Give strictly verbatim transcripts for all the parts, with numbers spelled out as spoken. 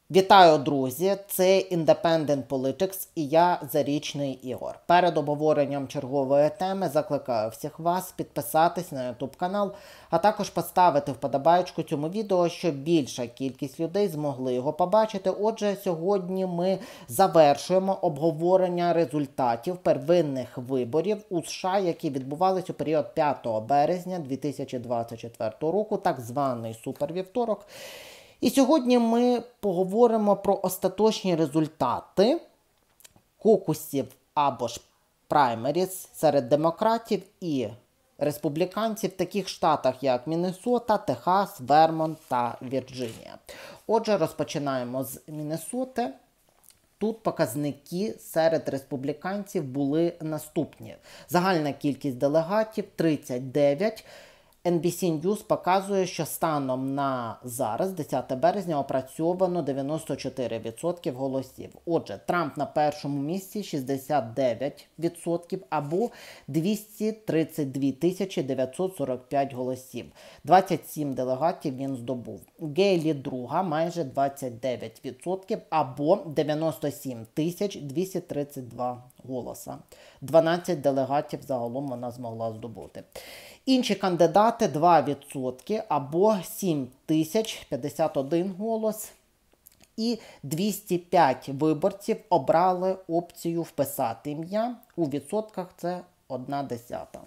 Вітаю, друзі! Це Independent Politics і я, Зарічний Ігор. Перед обговоренням чергової теми закликаю всіх вас підписатись на YouTube канал, а також поставити вподобайку цьому відео, щоб більша кількість людей змогли його побачити. Отже, сьогодні ми завершуємо обговорення результатів первинних виборів у США, які відбувалися у період п'ятого березня дві тисячі двадцять четвертого року, так званий супервівторок. І сьогодні ми поговоримо про остаточні результати кокусів або ж праймеріс серед демократів і республіканців в таких штатах, як Міннесота, Техас, Вермонт та Вірджинія. Отже, розпочинаємо з Міннесоти. Тут показники серед республіканців були наступні. Загальна кількість делегатів – тридцять дев'ять. ен бі сі News показує, що станом на зараз, десяте березня, опрацьовано дев'яносто чотири відсотки голосів. Отже, Трамп на першому місці шістдесят дев'ять відсотків або двісті тридцять дві тисячі дев'ятсот сорок п'ять голосів. двадцять сім делегатів він здобув. Гейлі друга майже двадцять дев'ять відсотків або дев'яносто сім тисяч двісті тридцять два голоса. дванадцять делегатів загалом вона змогла здобути. Інші кандидати два відсотки або сім тисяч п'ятдесят один голос. І двісті п'ять виборців обрали опцію вписати ім'я. У відсотках це одна десята.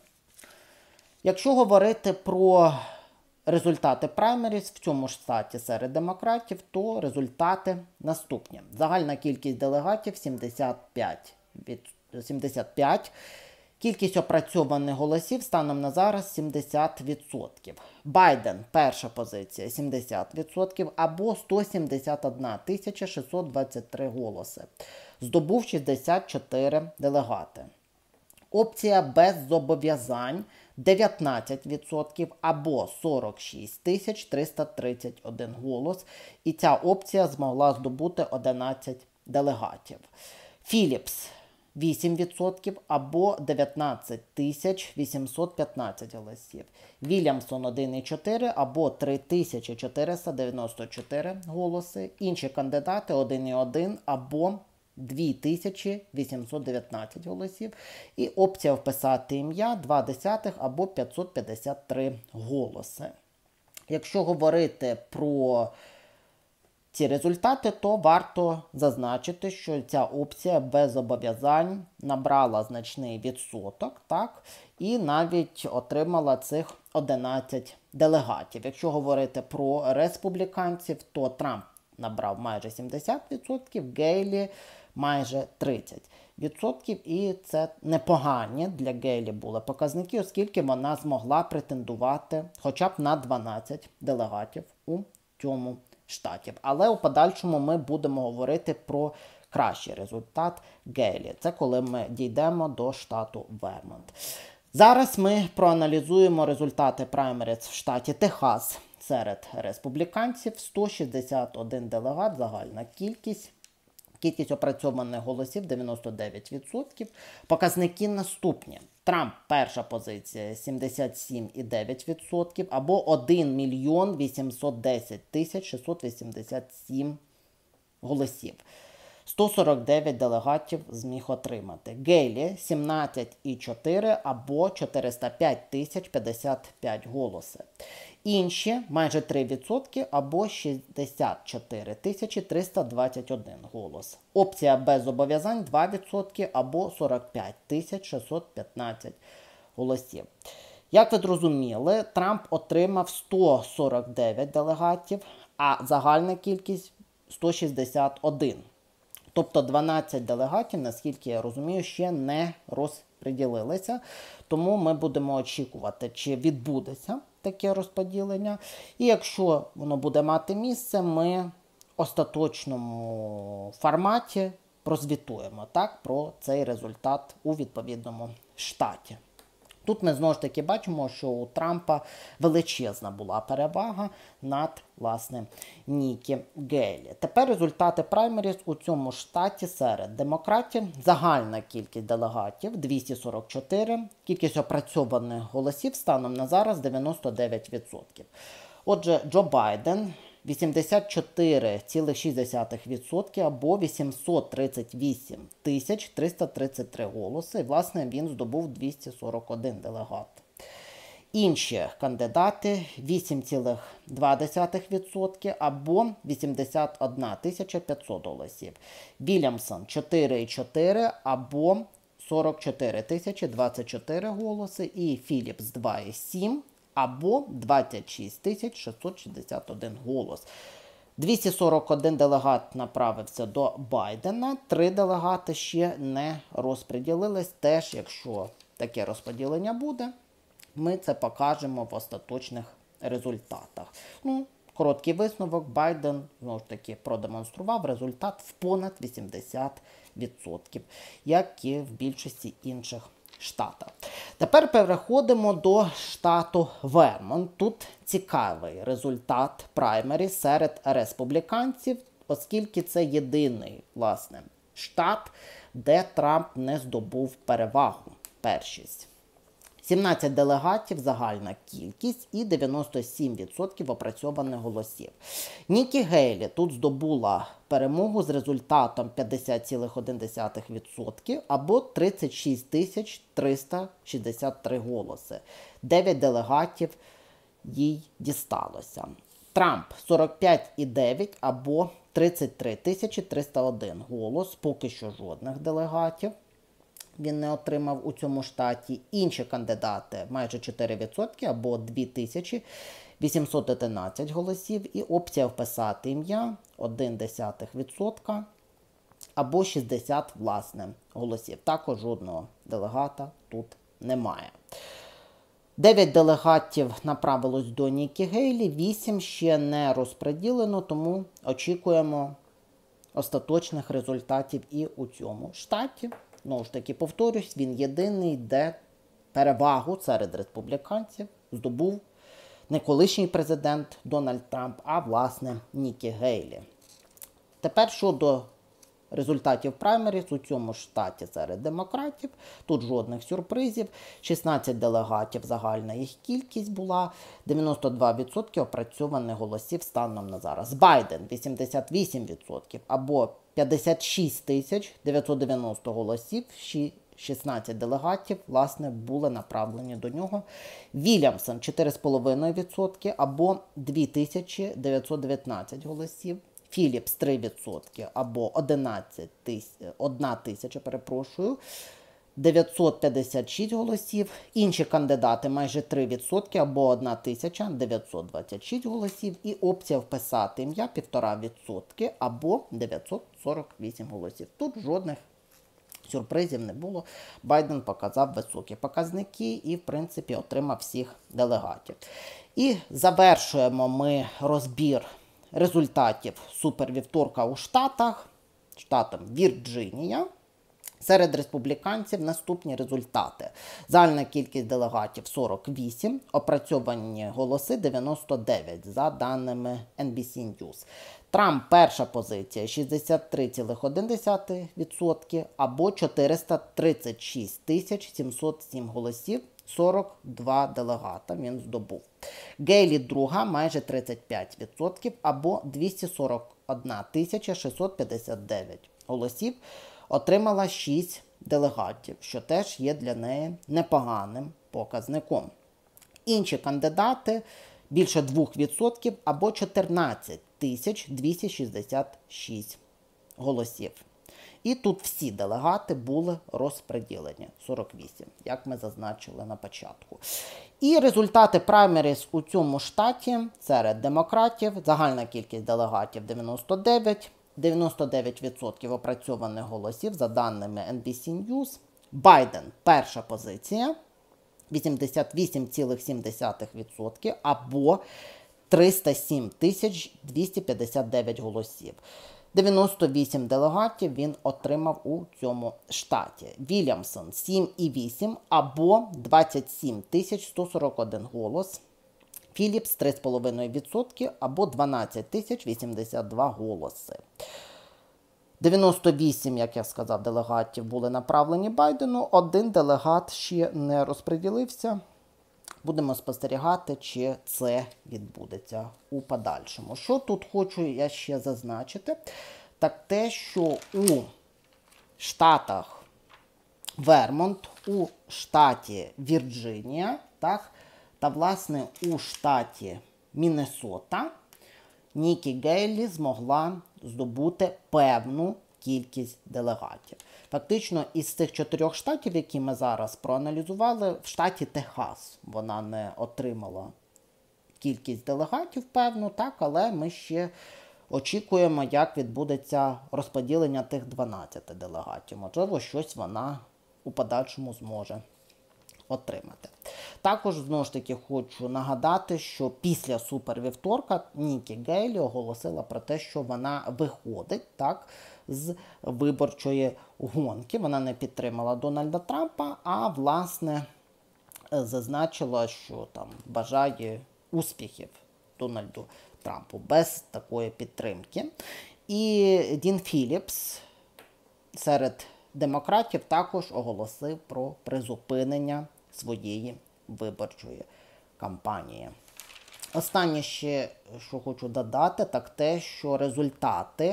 Якщо говорити про результати праймеріс в цьому ж штаті серед демократів, то результати наступні. Загальна кількість делегатів сімдесят п'ять. сімдесят п'ять. Кількість опрацьованих голосів станом на зараз сімдесят відсотків. Байден – перша позиція – сімдесят відсотків або сто сімдесят одна тисяча шістсот двадцять три голоси. Здобув шістдесят чотири делегати. Опція без зобов'язань – дев'ятнадцять відсотків або сорок шість тисяч триста тридцять один голос. І ця опція змогла здобути одинадцять делегатів. Філіпс – вісім відсотків або дев'ятнадцять тисяч вісімсот п'ятнадцять голосів. Вільямсон один цілих чотири десятих або три тисячі чотириста дев'яносто чотири голоси. Інші кандидати один цілих один десятий або дві тисячі вісімсот дев'ятнадцять голосів. І опція вписати ім'я два десятих або п'ятсот п'ятдесят три голоси. Якщо говорити про ці результати, то варто зазначити, що ця опція без зобов'язань набрала значний відсоток, так, і навіть отримала цих одинадцять делегатів. Якщо говорити про республіканців, то Трамп набрав майже сімдесят відсотків, Гейлі майже тридцять відсотків, і це непогані для Гейлі були показники, оскільки вона змогла претендувати хоча б на дванадцять делегатів у цьому штатів. Але у подальшому ми будемо говорити про кращий результат Гейлі. Це коли ми дійдемо до штату Вермонт. Зараз ми проаналізуємо результати праймеріс в штаті Техас серед республіканців. сто шістдесят один делегат, загальна кількість. Кількість опрацьованих голосів дев'яносто дев'ять відсотків. Показники наступні. Трамп перша позиція сімдесят сім цілих дев'ять десятих відсотків або один мільйон вісімсот десять тисяч шістсот вісімдесят сім голосів. сто сорок дев'ять делегатів зміг отримати. Гейлі сімнадцять цілих чотири десятих або чотириста п'ять тисяч п'ятдесят п'ять голоси. Інші майже три відсотки або шістдесят чотири тисячі триста двадцять один голос. Опція без зобов'язань два відсотки або сорок п'ять тисяч шістсот п'ятнадцять голосів. Як ви зрозуміли, Трамп отримав сто сорок дев'ять делегатів, а загальна кількість сто шістдесят один. Тобто дванадцять делегатів, наскільки я розумію, ще не розподілилися. Тому ми будемо очікувати, чи відбудеться таке розподілення. І якщо воно буде мати місце, ми в остаточному форматі прозвітуємо, так, про цей результат у відповідному штаті. Тут ми знову ж таки бачимо, що у Трампа величезна була перевага над, власне, Нікі Гейлі. Тепер результати праймеріс у цьому штаті серед демократів. Загальна кількість делегатів двісті сорок чотири, кількість опрацьованих голосів станом на зараз дев'яносто дев'ять відсотків. Отже, Джо Байден вісімдесят чотири цілих шість десятих відсотка або вісімсот тридцять вісім тисяч триста тридцять три голоси. І, власне, він здобув двісті сорок один делегат. Інші кандидати вісім цілих два десятих відсотка або вісімдесят одна тисяча п'ятсот голосів. Вільямсон чотири цілих чотири десятих або сорок чотири тисячі двадцять чотири голоси. І Філіпс два цілих сім десятих або двадцять шість тисяч шістсот шістдесят один голос. двісті сорок один делегат направився до Байдена, три делегати ще не розподілились. Теж, якщо таке розподілення буде, ми це покажемо в остаточних результатах. Ну, короткий висновок. Байден, знову ж таки, продемонстрував результат в понад вісімдесят відсотків, як і в більшості інших штатів. Тепер переходимо до штату Вермонт. Тут цікавий результат праймері серед республіканців, оскільки це єдиний, власне, штат, де Трамп не здобув перевагу, першість. сімнадцять делегатів загальна кількість і дев'яносто сім відсотків опрацьованих голосів. Нікі Гейлі тут здобула перемогу з результатом п'ятдесят цілих одна десята відсотка або тридцять шість тисяч триста шістдесят три голоси. дев'ять делегатів їй дісталося. Трамп сорок п'ять цілих дев'ять або тридцять три тисячі триста один голос, поки що жодних делегатів він не отримав у цьому штаті. Інші кандидати майже чотири відсотки або дві тисячі вісімсот одинадцять голосів. І опція вписати ім'я одна десята відсотка або шістдесят, власне, голосів. Також жодного делегата тут немає. дев'ять делегатів направилось до Нікі Гейлі, вісім ще не розподілено, тому очікуємо остаточних результатів і у цьому штаті. Знову ж таки, повторюсь, він єдиний, де перевагу серед республіканців здобув не колишній президент Дональд Трамп, а, власне, Нікі Гейлі. Тепер щодо результатів праймеріс у цьому штаті серед демократів. Тут жодних сюрпризів. шістнадцять делегатів загальна їх кількість була. дев'яносто два відсотки опрацьованих голосів станом на зараз. Байден вісімдесят вісім відсотків або п'ятдесят шість тисяч дев'ятсот дев'яносто голосів. шістнадцять делегатів, власне, були направлені до нього. Вільямсон чотири цілих п'ять відсотка або дві тисячі дев'ятсот дев'ятнадцять голосів. Філіпс три відсотки або одинадцять тисяч, одна тисяча, перепрошую, дев'ятсот п'ятдесят шість голосів. Інші кандидати майже три відсотки або одна тисяча дев'ятсот двадцять шість голосів. І опція вписати ім'я півтора відсотки або дев'ятсот сорок вісім голосів. Тут жодних сюрпризів не було. Байден показав високі показники і, в принципі, отримав всіх делегатів. І завершуємо ми розбір результатів супервівторка у Штатах, штатом Вірджинія. Серед республіканців наступні результати. Загальна кількість делегатів сорок вісім, опрацьовані голоси дев'яносто дев'ять, за даними ен бі сі News. Трамп перша позиція шістдесят три цілих одна десята відсотка або чотириста тридцять шість тисяч сімсот сім голосів, сорок два делегата він здобув. Гейлі друга майже тридцять п'ять відсотків або двісті сорок одна тисяча шістсот п'ятдесят дев'ять голосів, отримала шість делегатів, що теж є для неї непоганим показником. Інші кандидати більше двох відсотків або чотирнадцять тисяч двісті шістдесят шість голосів. І тут всі делегати були розподілені, сорок вісім, як ми зазначили на початку. І результати праймеріс у цьому штаті серед демократів. Загальна кількість делегатів дев'яносто дев'ять, дев'яносто дев'ять відсотків опрацьованих голосів, за даними ен бі сі News. Байден перша позиція, вісімдесят вісім цілих сім десятих відсотка або триста сім тисяч двісті п'ятдесят дев'ять голосів. дев'яносто вісім делегатів він отримав у цьому штаті. Вільямсон сім цілих вісім або двадцять сім тисяч сто сорок один голос. Філіпс три цілих п'ять відсотка або дванадцять тисяч вісімдесят два голоси. дев'яносто вісім, як я сказав, делегатів були направлені Байдену. Один делегат ще не розподілився. Будемо спостерігати, чи це відбудеться у подальшому. Що тут хочу я ще зазначити? Так те, що у штатах Вермонт, у штаті Вірджинія, так, та, власне, у штаті Міннесота Нікі Гейлі змогла здобути певну кількість делегатів. Фактично, із цих чотирьох штатів, які ми зараз проаналізували, в штаті Техас вона не отримала кількість делегатів, певну, так, але ми ще очікуємо, як відбудеться розподілення тих дванадцяти делегатів. Можливо, щось вона у подальшому зможе отримати. Також, знову ж таки, хочу нагадати, що після супервівторка Нікі Гейлі оголосила про те, що вона виходить, так, з виборчої гонки. Вона не підтримала Дональда Трампа, а, власне, зазначила, що там бажає успіхів Дональду Трампу без такої підтримки. І Дін Філіпс серед демократів також оголосив про призупинення своєї виборчої кампанії. Останнє ще, що хочу додати, так те, що результати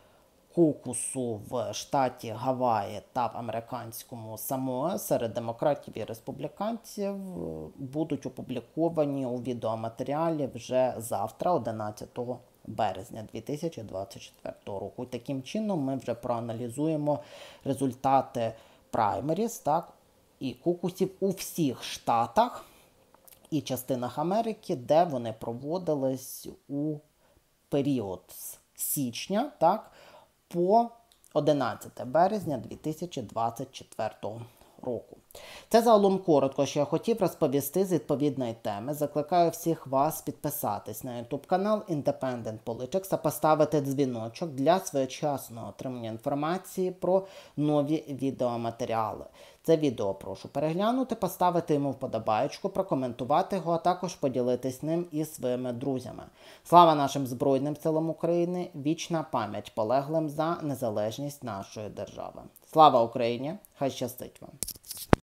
кокусу в штаті Гаваї та в американському Самоа серед демократів і республіканців будуть опубліковані у відеоматеріалі вже завтра, одинадцятого березня дві тисячі двадцять четвертого року. І таким чином ми вже проаналізуємо результати праймеріз, так, і кокусів у всіх штатах і частинах Америки, де вони проводились у період з січня, так, по одинадцяте березня дві тисячі двадцять четвертого року. Це загалом коротко, що я хотів розповісти з відповідної теми. Закликаю всіх вас підписатись на YouTube канал Independent Politics та поставити дзвіночок для своєчасного отримання інформації про нові відеоматеріали. Це відео прошу переглянути, поставити йому вподобаєчку, прокоментувати його, а також поділитись ним із своїми друзями. Слава нашим Збройним силам України, вічна пам'ять полеглим за незалежність нашої держави. Слава Україні! Хай щастить вам!